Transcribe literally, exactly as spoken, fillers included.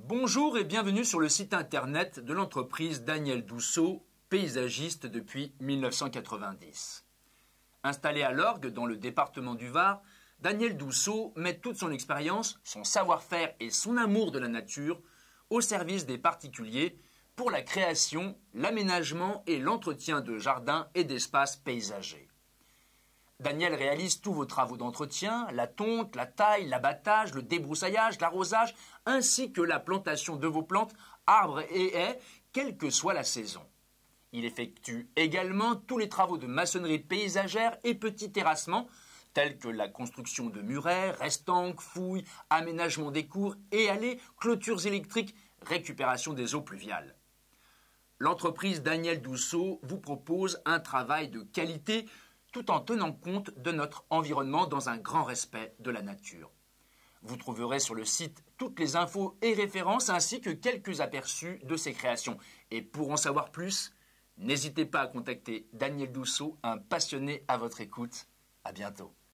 Bonjour et bienvenue sur le site internet de l'entreprise Daniel Dousseau, paysagiste depuis mille neuf cent quatre-vingt-dix. Installé à l'Orgue, dans le département du Var, Daniel Dousseau met toute son expérience, son savoir-faire et son amour de la nature au service des particuliers pour la création, l'aménagement et l'entretien de jardins et d'espaces paysagers. Daniel réalise tous vos travaux d'entretien, la tonte, la taille, l'abattage, le débroussaillage, l'arrosage, ainsi que la plantation de vos plantes, arbres et haies, quelle que soit la saison. Il effectue également tous les travaux de maçonnerie paysagère et petits terrassements, tels que la construction de murets, restanques, fouilles, aménagement des cours et allées, clôtures électriques, récupération des eaux pluviales. L'entreprise Daniel Dousseau vous propose un travail de qualité tout en tenant compte de notre environnement dans un grand respect de la nature. Vous trouverez sur le site toutes les infos et références ainsi que quelques aperçus de ses créations. Et pour en savoir plus, n'hésitez pas à contacter Daniel Dousseau, un passionné à votre écoute. À bientôt.